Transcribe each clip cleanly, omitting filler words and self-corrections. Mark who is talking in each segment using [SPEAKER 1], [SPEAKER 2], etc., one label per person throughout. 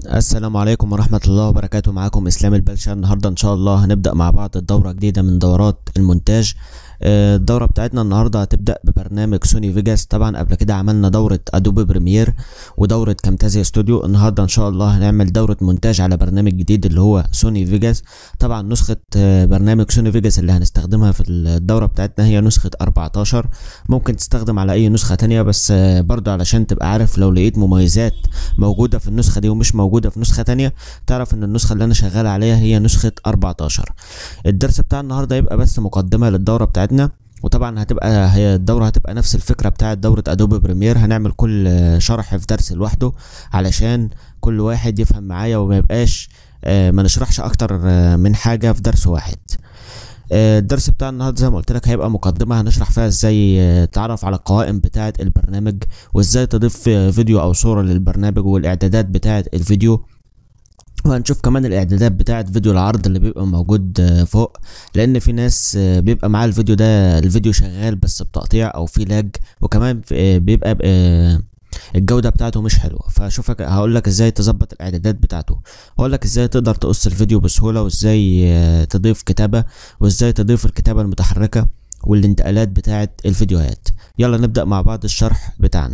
[SPEAKER 1] السلام عليكم ورحمة الله وبركاته. معاكم اسلام البلشا. النهاردة ان شاء الله هنبدأ مع بعض الدورة جديدة من دورات المونتاج. الدورة بتاعتنا النهاردة هتبدأ ببرنامج سوني فيجاس. طبعا قبل كده عملنا دورة ادوبي بريمير ودورة كامتازيا ستوديو. النهاردة ان شاء الله هنعمل دورة مونتاج على برنامج جديد اللي هو سوني فيجاس. طبعا نسخة برنامج سوني فيجاس اللي هنستخدمها في الدورة بتاعتنا هي نسخة 14. ممكن تستخدم على اي نسخة تانية، بس برضو علشان تبقى عارف لو لقيت مميزات موجودة في النسخة دي ومش موجودة في نسخة تانية تعرف ان النسخة اللي انا شغال عليها هي نسخة 14. الدرس بتاع النهاردة يبقى بس مقدمة للدورة بتاعتنا، وطبعا هي الدورة هتبقى نفس الفكرة بتاعت دورة ادوبي بريمير. هنعمل كل شرح في درس لوحده علشان كل واحد يفهم معايا وما يبقاش ما نشرحش اكتر من حاجة في درس واحد. الدرس بتاع النهارده زي ما قلت لك هيبقى مقدمه هنشرح فيها ازاي تعرف على القوائم بتاعه البرنامج، وازاي تضيف فيديو او صوره للبرنامج، والاعدادات بتاعه الفيديو. وهنشوف كمان الاعدادات بتاعه فيديو العرض اللي بيبقى موجود فوق، لان في ناس بيبقى معاه الفيديو شغال بس بتقطيع او في لاج، وكمان بيبقى الجودة بتاعته مش حلوة. فشوفك هقولك ازاي تظبط الاعدادات بتاعته، هقولك ازاي تقدر تقص الفيديو بسهولة، وازاي تضيف كتابة، وازاي تضيف الكتابة المتحركة والانتقالات بتاعة الفيديوهات. يلا نبدأ مع بعض الشرح بتاعنا.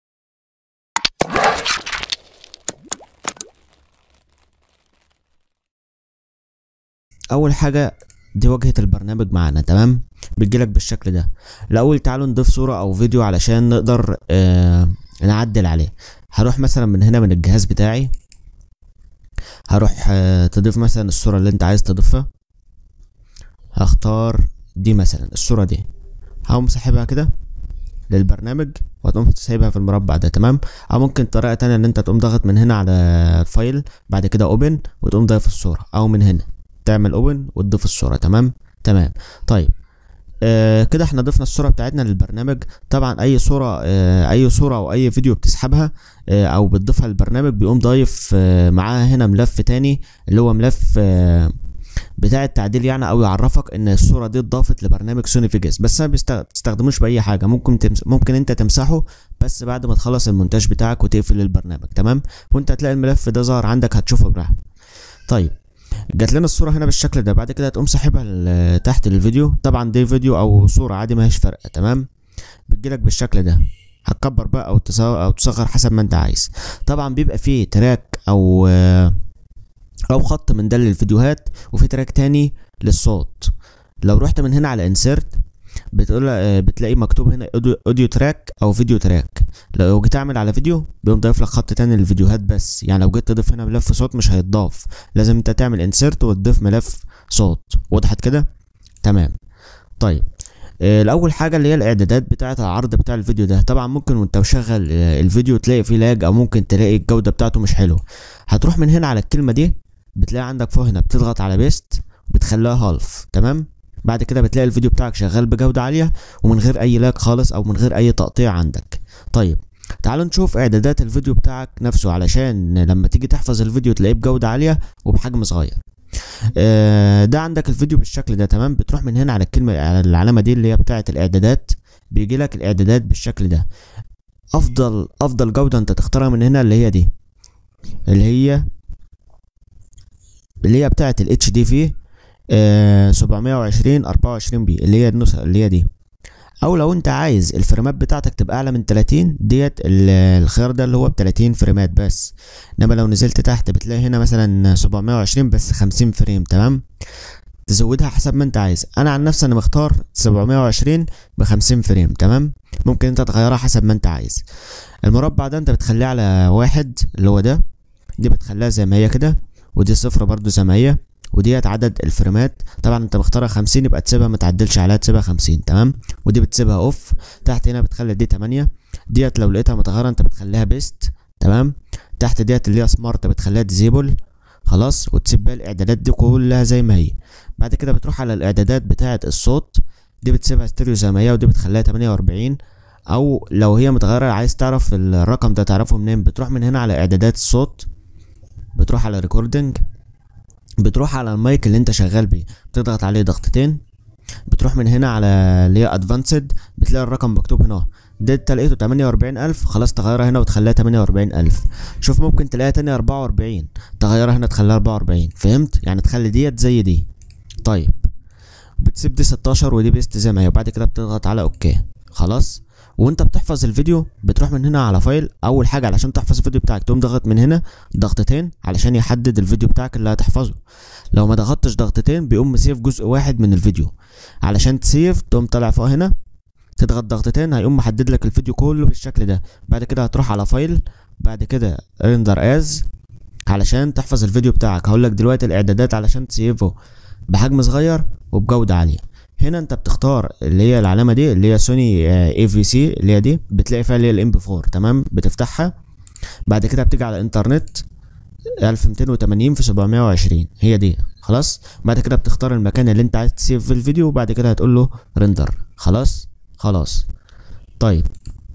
[SPEAKER 1] اول حاجة دي واجهة البرنامج معانا، تمام؟ بتجيلك بالشكل ده. الاول تعالوا نضيف صورة او فيديو علشان نقدر نعدل عليه. هروح مثلا من هنا من الجهاز بتاعي، هروح تضيف مثلا الصورة اللي انت عايز تضيفها. هختار دي مثلا الصورة دي، هقوم ساحبها كده للبرنامج وهتقوم سايبها في المربع ده، تمام؟ او ممكن طريقة تانية ان انت تقوم ضاغط من هنا على الفايل بعد كده اوبن وتقوم ضايف الصورة، او من هنا تعمل اوبن وتضيف الصورة. تمام. طيب كده احنا ضفنا الصورة بتاعتنا للبرنامج. طبعا اي صورة او اي فيديو بتسحبها او بتضيفها للبرنامج بيقوم ضايف معاها هنا ملف تاني اللي هو ملف بتاع التعديل يعني، او يعرفك ان الصورة دي اتضافت لبرنامج سوني فيجاس. بس ما بتستخدموش باي حاجة، ممكن انت تمسحه بس بعد ما تخلص المونتاج بتاعك وتقفل البرنامج، تمام؟ وانت هتلاقي الملف ده ظهر عندك هتشوفه براحتك. طيب جات لنا الصورة هنا بالشكل ده، بعد كده هتقوم ساحبها تحت الفيديو. طبعا دي فيديو او صورة عادي ما هيش فارقة، تمام؟ بتجيلك بالشكل ده. هتكبر بقى او تصغر حسب ما انت عايز. طبعا بيبقى فيه تراك او خط من ده للفيديوهات، وفي تراك تاني للصوت. لو رحت من هنا على انسيرت بتلاقي مكتوب هنا اوديو تراك او فيديو تراك. لو جيت اعمل على فيديو بيقوم ضايف لك خط تاني للفيديوهات بس، يعني لو جيت تضيف هنا ملف صوت مش هيتضاف، لازم انت تعمل انسيرت وتضيف ملف صوت. وضحت كده؟ تمام. طيب الاول حاجه اللي هي الاعدادات بتاعه العرض بتاع الفيديو ده. طبعا ممكن وانت مشغل الفيديو تلاقي فيه لاج، او ممكن تلاقي الجوده بتاعته مش حلوه. هتروح من هنا على الكلمه دي، بتلاقي عندك فوق هنا بتضغط على بيست وبتخليها هالف، تمام؟ بعد كده بتلاقي الفيديو بتاعك شغال بجودة عالية ومن غير اي لاج خالص او من غير اي تقطيع عندك. طيب تعالوا نشوف اعدادات الفيديو بتاعك نفسه علشان لما تيجي تحفظ الفيديو تلاقيه بجودة عالية وبحجم صغير. ده عندك الفيديو بالشكل ده، تمام؟ بتروح من هنا على على العلامة دي اللي هي بتاعة الاعدادات، بيجي لك الاعدادات بالشكل ده. افضل جودة انت تختارها من هنا اللي هي دي، اللي هي بتاعة ال HDV 720 24 بي، اللي هي النسخة اللي هي دي. او لو انت عايز الفريمات بتاعتك تبقى اعلى من 30 ديت الخيار ده اللي هو ب30 فريمات بس. انما لو نزلت تحت بتلاقي هنا مثلا 720 بس 50 فريم، تمام؟ تزودها حسب ما انت عايز. انا عن نفسي انا مختار 720 ب50 فريم، تمام؟ ممكن انت تغيرها حسب ما انت عايز. المربع ده انت بتخليه على 1 اللي هو ده، دي بتخليها زي ما هي كده، ودي 0 برضو زي ما هي، وديت عدد الفريمات. طبعا انت مختارها 50 يبقى تسيبها ما تعدلش عليها، تسيبها 50، تمام؟ ودي بتسيبها اوف. تحت هنا بتخلي دي 8. ديت لو لقيتها متغيره انت بتخليها بيست، تمام؟ تحت ديت اللي هي سمارت بتخليها ديزيبل، خلاص؟ وتسيب بقى الاعدادات دي كلها زي ما هي. بعد كده بتروح على الاعدادات بتاعه الصوت، دي بتسيبها ستيريو زي ما هي، ودي بتخليها 48. او لو هي متغيره عايز تعرف الرقم ده تعرفه منين، بتروح من هنا على اعدادات الصوت، بتروح على ريكوردنج، بتروح على المايك اللي انت شغال بيه، بتضغط عليه ضغطتين، بتروح من هنا على اللي هي ادفانسد، بتلاقي الرقم مكتوب هنا. ده انت لقيته 48000، خلاص تغيرها هنا وتخليها 48000. شوف ممكن تلاقيها تاني 44، تغيرها هنا تخليها 44. فهمت؟ يعني تخلي ديت زي دي. طيب بتسيب دي 16 ودي بيست زي ما هي، وبعد كده بتضغط على اوكي. خلاص. وانت بتحفظ الفيديو بتروح من هنا على فايل. اول حاجه علشان تحفظ الفيديو بتاعك تقوم ضغط من هنا ضغطتين علشان يحدد الفيديو بتاعك اللي هتحفظه. لو ما ضغطتش ضغطتين بيقوم مسيف جزء واحد من الفيديو. علشان تسيف تقوم طالع فوق هنا تضغط ضغطتين هيقوم محدد لك الفيديو كله بالشكل ده. بعد كده هتروح على فايل، بعد كده ريندر از علشان تحفظ الفيديو بتاعك. هقول لك دلوقتي الاعدادات علشان تسيفه بحجم صغير وبجوده عاليه. هنا انت بتختار اللي هي العلامه دي اللي هي سوني اي في سي، اللي هي دي بتلاقي فيها اللي هي الام بي 4. تمام، بتفتحها. بعد كده بتيجي على الانترنت 1280 في 720 هي دي. خلاص. بعد كده بتختار المكان اللي انت عايز تسيف في الفيديو، وبعد كده هتقول له ريندر. خلاص. خلاص. طيب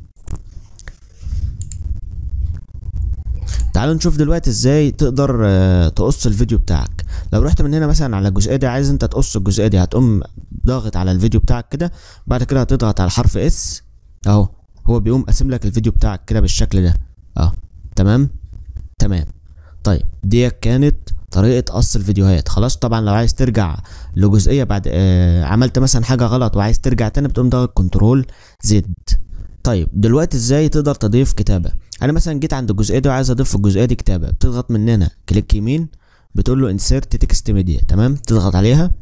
[SPEAKER 1] تعالوا نشوف دلوقتي ازاي تقدر تقص الفيديو بتاعك. لو رحت من هنا مثلا على الجزئيه دي عايز انت تقص الجزئيه دي، هتقوم ضاغط على الفيديو بتاعك كده، بعد كده هتضغط على حرف اس اهو، هو بيقوم قاسم لك الفيديو بتاعك كده بالشكل ده اهو. تمام. تمام. طيب دي كانت طريقه قص الفيديوهات. خلاص. طبعا لو عايز ترجع لجزئيه بعد عملت مثلا حاجه غلط وعايز ترجع تاني بتقوم ضاغط كنترول زد. طيب دلوقتي ازاي تقدر تضيف كتابه؟ انا مثلا جيت عند الجزئيه دي وعايز اضيف في الجزئيه دي كتابه، بتضغط من هنا كليك يمين بتقول له انسيرت تكست ميديا. تمام، تضغط عليها،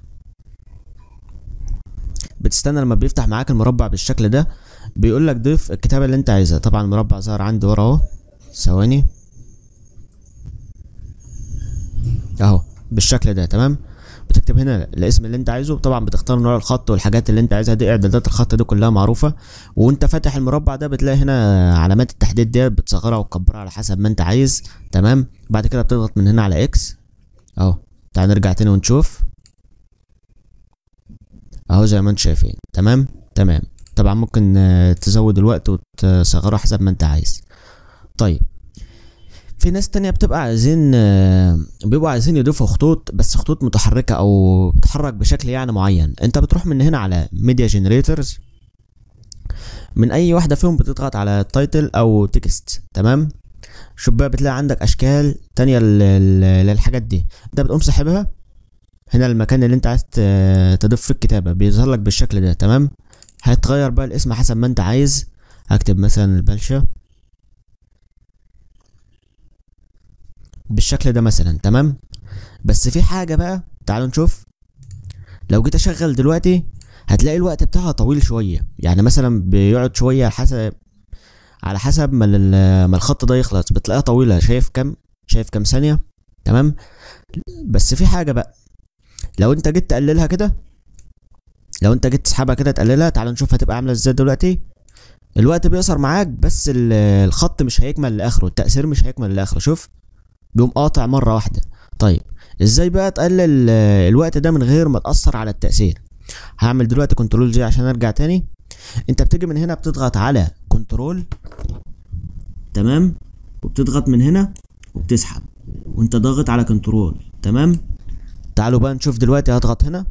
[SPEAKER 1] بتستنى لما بيفتح معاك المربع بالشكل ده، بيقول لك ضيف الكتابه اللي انت عايزها. طبعا المربع ظهر عندي ورا اهو، ثواني اهو بالشكل ده. تمام، بتكتب هنا الاسم اللي انت عايزه، طبعا بتختار نوع الخط والحاجات اللي انت عايزها. دي اعدادات الخط دي كلها معروفه. وانت فاتح المربع ده بتلاقي هنا علامات التحديد دي، بتصغرها وتكبرها على حسب ما انت عايز. تمام، بعد كده بتضغط من هنا على اكس اهو. تعال نرجع تاني ونشوف اهو زي ما انتم شايفين. تمام. تمام. طبعا ممكن تزود الوقت وتصغره حسب ما انت عايز. طيب في ناس تانية بيبقوا عايزين يضيفوا خطوط، بس خطوط متحركة او بتتحرك بشكل يعني معين. انت بتروح من هنا على ميديا جنريتورز، من اي واحدة فيهم بتضغط على تايتل او تكست. تمام، شوف بقى بتلاقي عندك اشكال تانية للحاجات دي. انت بتقوم ساحبها هنا المكان اللي انت عايز تضيف في الكتابة، بيظهر لك بالشكل ده. تمام، هتغير بقى الاسم حسب ما انت عايز. هكتب مثلا البلشة بالشكل ده مثلا. تمام، بس في حاجة بقى تعالوا نشوف. لو جيت اشغل دلوقتي هتلاقي الوقت بتاعها طويل شوية، يعني مثلا بيقعد شوية على حسب ما الخط ده يخلص، بتلاقيها طويلة. شايف كام ثانية. تمام، بس في حاجة بقى، لو انت جيت تقللها كده، لو انت جيت تسحبها كده تقللها، تعال نشوف هتبقى عاملة ازاي دلوقتي. الوقت بيقصر معاك بس الخط مش هيكمل لاخره، التأثير مش هيكمل لاخره. شوف بيقوم قاطع مرة واحدة. طيب ازاي بقى تقلل الوقت ده من غير ما تأثر على التأثير؟ هعمل دلوقتي كنترول زي عشان ارجع تاني. انت بتيجي من هنا بتضغط على كنترول. تمام، وبتضغط من هنا وبتسحب وانت ضاغط على كنترول. تمام، تعالوا بقى نشوف دلوقتي. هضغط هنا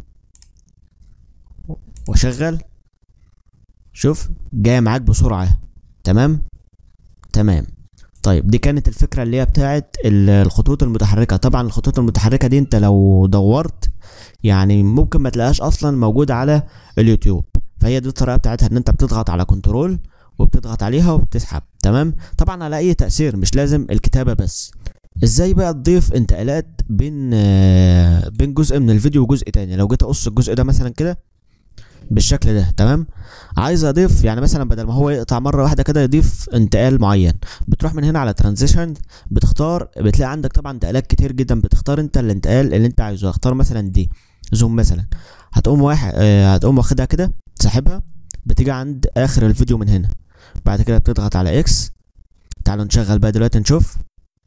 [SPEAKER 1] واشغل، شوف جايه معاك بسرعه. تمام. تمام. طيب دي كانت الفكره اللي هي بتاعت الخطوط المتحركه. طبعا الخطوط المتحركه دي انت لو دورت يعني ممكن ما تلاقيهاش اصلا موجوده على اليوتيوب، فهي دي الطريقه بتاعتها، ان انت بتضغط على كنترول وبتضغط عليها وبتسحب. تمام، طبعا على اي تأثير مش لازم الكتابة بس. ازاي بقى تضيف انتقالات بين جزء من الفيديو وجزء تاني؟ لو جيت اقص الجزء ده مثلا كده بالشكل ده. تمام، عايز اضيف يعني مثلا بدل ما هو يقطع مره واحده كده يضيف انتقال معين، بتروح من هنا على ترانزيشن، بتلاقي عندك طبعا انتقالات كتير جدا، بتختار انت الانتقال اللي انت عايزه. اختار مثلا دي زوم مثلا، هتقوم واخدها كده تسحبها، بتيجي عند اخر الفيديو من هنا، بعد كده بتضغط على اكس. تعالوا نشغل بقى دلوقتي نشوف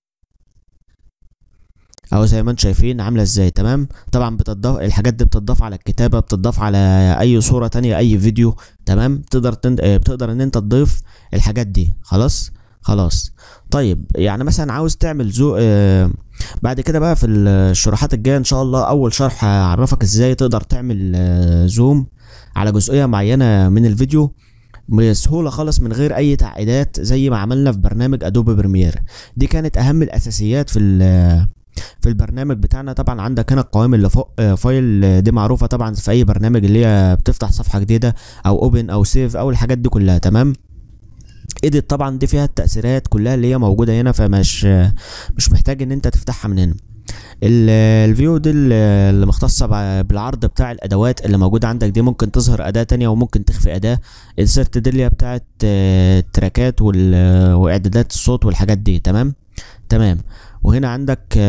[SPEAKER 1] اهو زي ما انتم شايفين عامله ازاي. تمام، طبعا بتضاف الحاجات دي، بتضاف على الكتابه، بتضاف على اي صوره تانية، اي فيديو. تمام، بتقدر ان انت تضيف الحاجات دي. خلاص. طيب يعني مثلا عاوز تعمل بعد كده بقى في الشروحات الجايه ان شاء الله، اول شرح هعرفك ازاي تقدر تعمل زوم على جزئيه معينه من الفيديو بسهوله خالص من غير اي تعقيدات، زي ما عملنا في برنامج ادوبي بريمير. دي كانت اهم الاساسيات في البرنامج بتاعنا. طبعا عندك هنا القوائم اللي فوق فايل، دي معروفه طبعا في اي برنامج، اللي هي بتفتح صفحه جديده او اوبن او سيف او الحاجات دي كلها. تمام. ايديت طبعا دي فيها التأثيرات كلها اللي هي موجودة هنا، مش محتاج ان انت تفتحها من هنا. الفيو دي اللي مختصة بالعرض بتاع الادوات اللي موجودة عندك، دي ممكن تظهر اداة تانية وممكن تخفي اداة. السيرت دي اللي هي بتاعت التراكات واعدادات الصوت والحاجات دي. تمام. وهنا عندك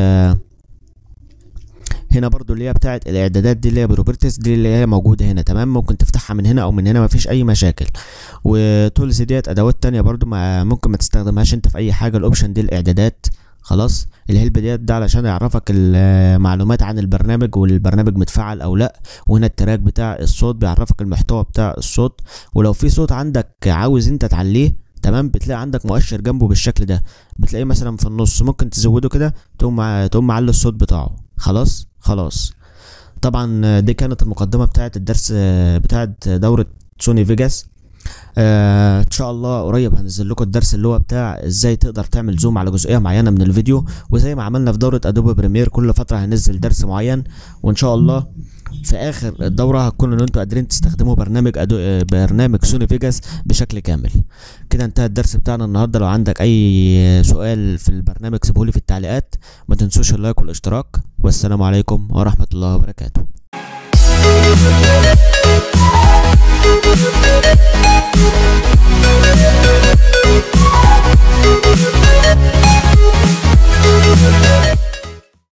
[SPEAKER 1] هنا برضو اللي هي بتاعت الاعدادات دي اللي هي بروبرتيز دي اللي هي موجوده هنا. تمام. ممكن تفتحها من هنا او من هنا، مفيش اي مشاكل. وتولز ديت ادوات تانية برضو ممكن ما تستخدمهاش انت في اي حاجه. الاوبشن دي الاعدادات. خلاص. الهيلب ديت ده علشان يعرفك المعلومات عن البرنامج والبرنامج متفعل او لا. وهنا التراك بتاع الصوت بيعرفك المحتوى بتاع الصوت، ولو في صوت عندك عاوز انت تعليه تمام بتلاقي عندك مؤشر جنبه بالشكل ده، بتلاقيه مثلا في النص، ممكن تزوده كده تقوم معلي الصوت بتاعه. خلاص. طبعا دي كانت المقدمة بتاعت الدرس بتاعت دورة سوني فيجاس. ان شاء الله قريب هنزل لكم الدرس اللي هو بتاع ازاي تقدر تعمل زوم على جزئية معينة من الفيديو، وزي ما عملنا في دورة ادوبي بريمير كل فترة هننزل درس معين. وان شاء الله في اخر الدورة هتكونوا ان انتوا قادرين تستخدموا برنامج سوني فيجاس بشكل كامل. كده انتهى الدرس بتاعنا النهاردة. لو عندك اي سؤال في البرنامج سيبهولي في التعليقات. ما تنسوش اللايك والاشتراك، والسلام عليكم ورحمة الله وبركاته.